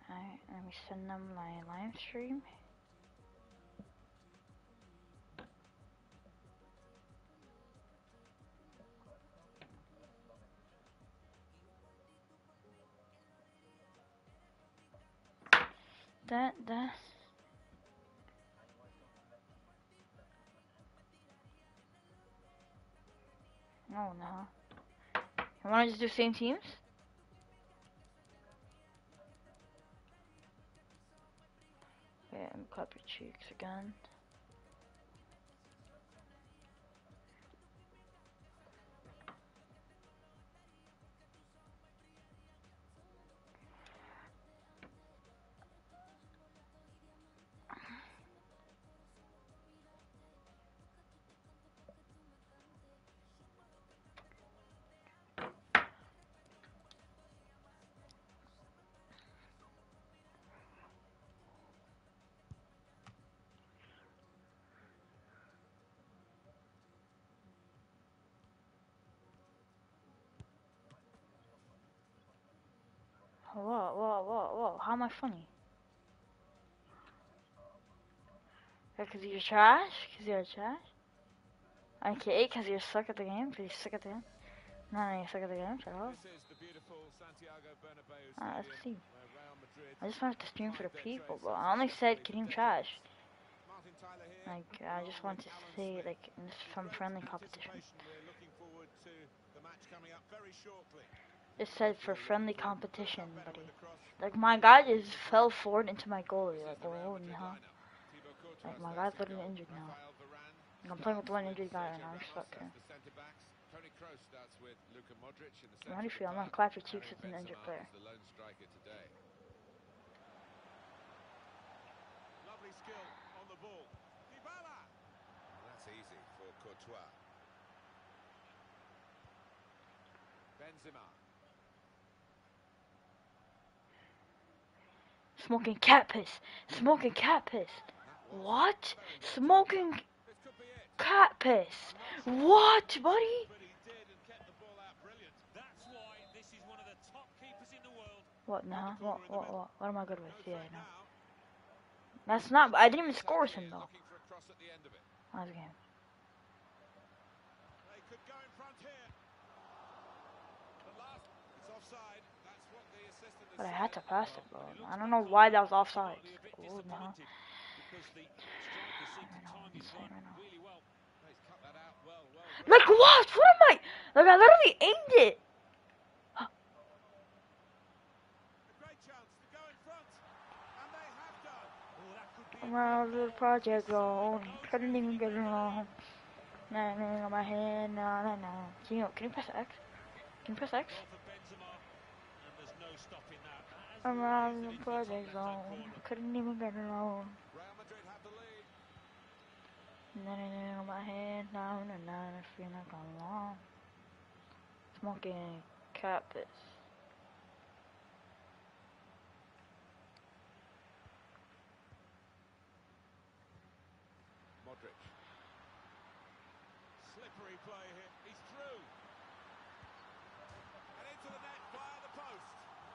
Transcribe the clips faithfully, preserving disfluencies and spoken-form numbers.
Alright, let me send them my live stream. That, that. No, no. You wanna just do same teams? Yeah, and clap your cheeks again. Whoa, whoa, whoa, whoa. How am I funny? Because you're trash? Because you're trash? Okay, because you're suck at the game? Because you suck at the game? No, no, you suck at the game, shut up. Uh, let's see. I just wanted to stream for the people, but I only said Kareem trash. Like, I just want to say, like, this is from friendly competition. It said for friendly competition, buddy. Like, my guy just fell forward into my goalie. Like, oh, no. Like, my guy's literally injured now. Like, I'm playing with one injured guy right now. I'm stuck here. How do you feel? I'm gonna clap your cheeks with an injured player. Lovely skill on the ball. Dybala. That's easy for Courtois. Benzema. Smoking cat piss. Smoking cat piss. What? Smoking cat piss. What, buddy? What now? What, what, what? What am I good with? Yeah, I know. That's not. I didn't even score with him though. Last game. But I had to pass it, bro. I don't know why that was offside. Oh, no. Like what? What am I? Like I literally aimed it. Around the project zone, couldn't even get along. Nah, nah, on my head, nah, nah, nah. Can you, can you press X? Can you press X? Around the project zone, couldn't even get along. Nah, nah, nah, on my head, nah, nah, nah, I feel like I'm long. Smoking cat piss. Modric. Slippery play here. He's through. And into the net via the post.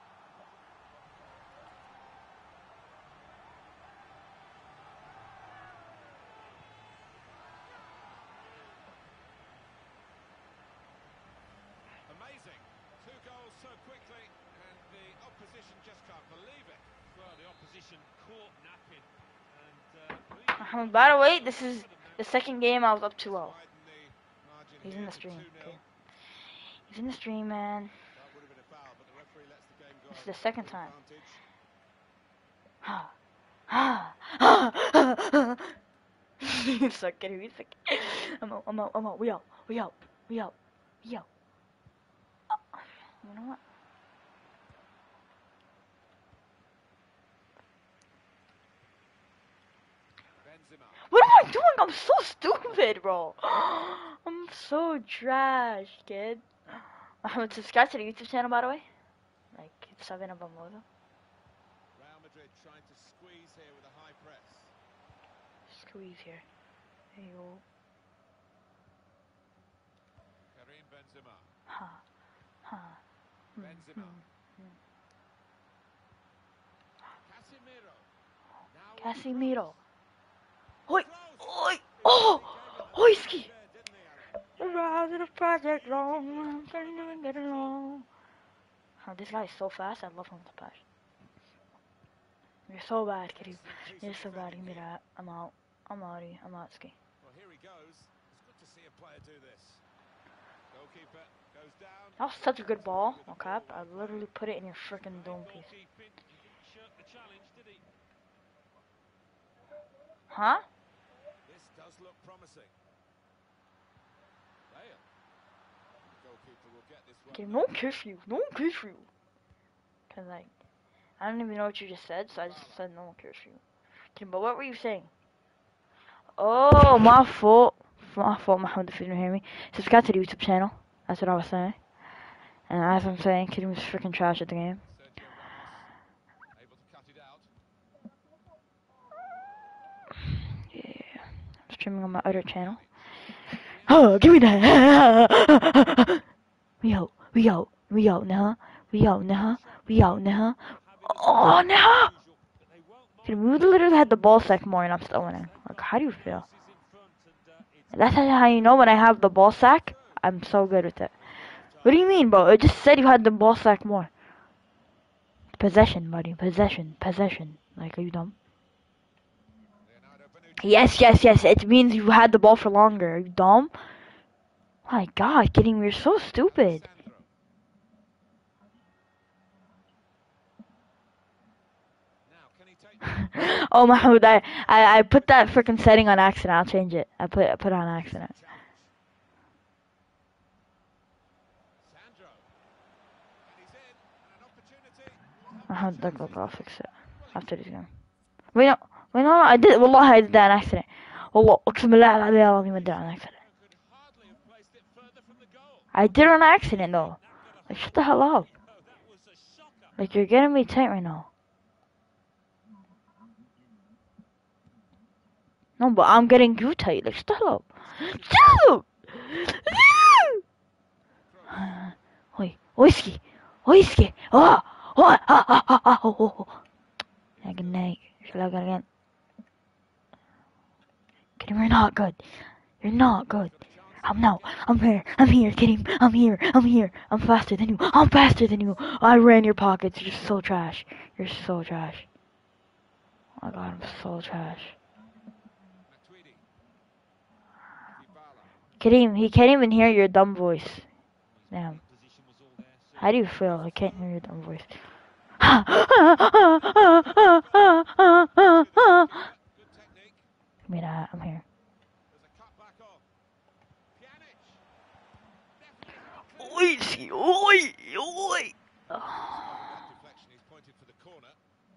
Amazing. Two goals so quickly, and the opposition just can't believe it. Well, the opposition caught napping. And, uh, By the way, this is the second game I was up two oh. He's in the stream. Okay. He's in the stream, man. This is the second time. Ha. Ha. Ha. He's so good. He's so good. I'm out. I'm out. I'm out. We out. We out. We out. We out. Uh, you know what? What am I doing? I'm so stupid, bro. I'm so trash, kid. I'm subscribed to the YouTube channel, by the way. Like, it's seven of them logo. Real Madrid trying to squeeze here with a high press. Squeeze here. There you go. Karim Benzema. Ha. Ha. Benzema. Hmm. Hmm. Casemiro. Oi, oi, oh, Hoiski. Rise of the project long, I'm trying to get along. Oh, this guy is so fast. I love him to pass. You're so bad, kitty. You're so bad. Give me that. I'm out. I'm outie. I'm out ski. Well, here he goes. It's good to see a player do this. Goalkeeper goes down. That was such a good ball. No cap. I literally put it in your freaking dome piece. He didn't shirk the challenge, did he? Huh? This does look promising. Bale. The goalkeeper will get this one. Okay, no one cares for you. No one cares for you. Cause like, I don't even know what you just said, so I just said no one cares for you. Okay, but what were you saying? Oh, my fault. My fault, Mahmoud, if you didn't hear me. Subscribe to the YouTube channel. That's what I was saying. And as I'm saying, Kid was freaking trash at the game. Sergio Ramos able to cut it out. Yeah. I'm streaming on my other channel. Oh, give me that. We out. We out. We out now. We out now. We out now. Oh, no. Dude, we literally had the ball sack more and I'm still winning. Like, how do you feel? That's how you know when I have the ball sack, I'm so good with it. What do you mean, bro? It just said you had the ball sack more. Possession, buddy. Possession. Possession. Like, are you dumb? Yes, yes, yes. It means you had the ball for longer. Are you dumb? My God, kidding me. You're so stupid. Oh, Mahmoud, I, I, I put that freaking setting on accident. I'll change it. I put I put it on accident. Mahmoud, look, look, I'll fix it after this game. Wait, no, wait, no, no, I did. Wallah, I did that on accident. Wallah, أقسم بالله العظيم I did it on accident. I did it on accident, though. Like, shut the hell up. Like, you're getting me tight right now. No, but I'm getting you tight. Like, shut the hell up. Shut up! Oi, whiskey, whiskey. Oh, oh, oh, oh, oh, oh, oh. Good night. Shall I go again? Kidding, you're not good. You're not good. I'm no. I'm here. I'm here, kidding. I'm here. I'm here. I'm faster than you. I'm faster than you. I ran your pockets. You're so trash. You're so trash. Oh my God, I'm so trash. Kareem, he can't even hear your dumb voice. Damn. How do you feel? I can't hear your dumb voice. Give me that. I'm here. Oi, oi, oi. Deflection, he's pointed for the corner.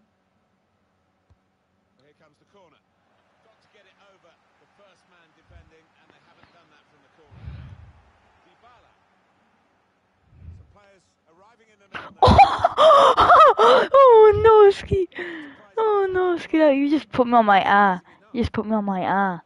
Here comes the corner. Got to get it over the first man defending, and they haven't done that from the corner. Dybala. Some players arriving in the middle. Oh no, Ski. Oh no, Ski. You just put me on my eye. You just put me on my eye.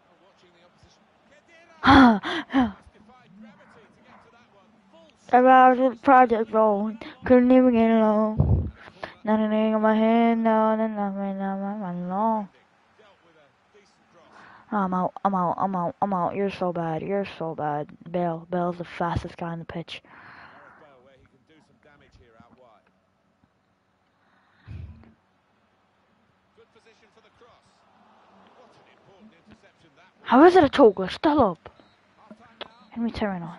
About the project rolling, couldn't even get along. Nothing on my head, no, nothing on my long. I'm out, I'm out, I'm out, I'm out. You're so bad, you're so bad. Bale, Bale's the fastest guy on the pitch. How is it a choke? Still up. Let me turn it on.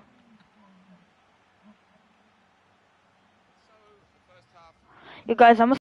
You guys, I'm